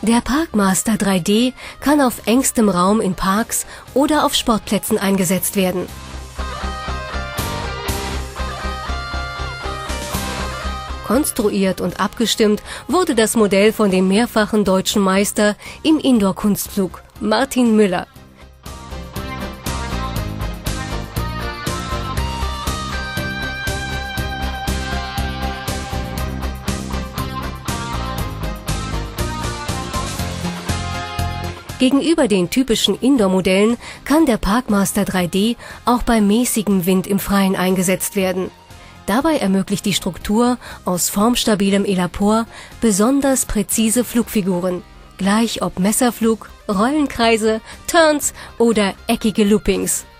Der Parkmaster 3D kann auf engstem Raum in Parks oder auf Sportplätzen eingesetzt werden. Konstruiert und abgestimmt wurde das Modell von dem mehrfachen deutschen Meister im Indoor-Kunstflug, Martin Müller. Gegenüber den typischen Indoor-Modellen kann der Parkmaster 3D auch bei mäßigem Wind im Freien eingesetzt werden. Dabei ermöglicht die Struktur aus formstabilem Elapor besonders präzise Flugfiguren, gleich ob Messerflug, Rollenkreise, Turns oder eckige Loopings.